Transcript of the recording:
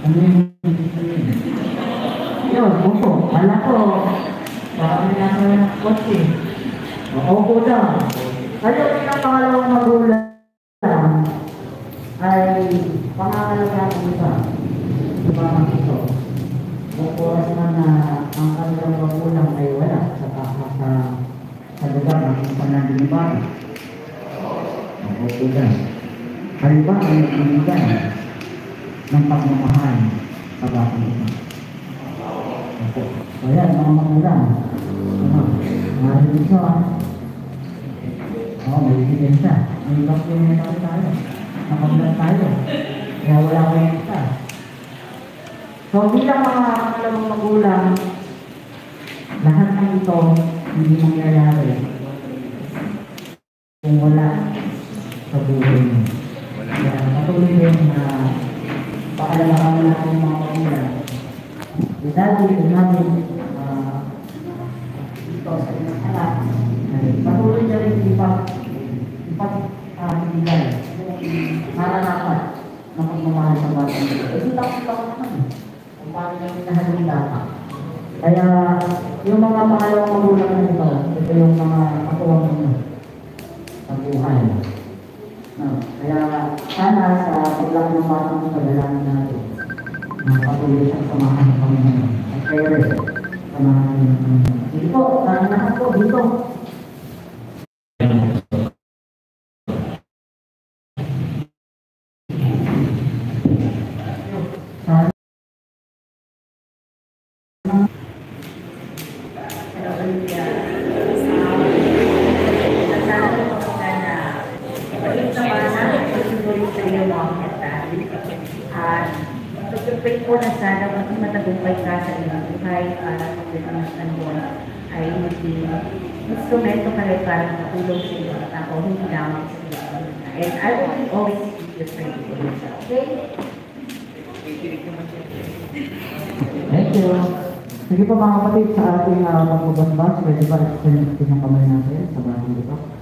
Ano yung yun, upo. Alam ko, kami nasa kotse. Upo daw. Ano yung pangalawang magulang ay pangangalagaan iba. Iba ang ito. Kung oras man na ang kanilang magulang ay wala sa lugar ng panangginipan. Upo daw. Kayo ba ay nagpiligan ng pagmamahal sa batang ito? Opo. So yan, mga magulang. Marinig siya. May ebidensya. May documentary tayo. Nakabilang tayo. Kaya wala ko yung isa. So bilang mga pangalawang magulang, lahat ng ito hindi mangyayari kung wala sa buhay mo. Kaya patuloy din na paalalahanan natin mga magulang. Dati ito namin dito sa inyong anak ay patuloy na rin ipag-hiligan naranapan na pagmamahal sa batang ito. Ito takot naman kung paano nyo minahal bata. Kaya yung mga pangalawang magulang na ito yung mga katuwang nyo sa buhay. Kaya sana sa paglaki ng batang ito, dalangin natin na patuloy siyang samahan ng Panginoon. At kayo samahan ng Panginoon. Dito, sana lahat po, dito. Pag-pray po na sana maging matagumpay ka sa iyong buhay para pag-pagkamastan mo ay maging instrumento ka rin para makatulong sa iyo at ako hindi lamang sa iyo. And I will always keep you praying for yourself. Okay? Thank you. Sige po mga kapatid sa ating pagbabasbas, pwede pa rin yung kamay natin sa bagong ito.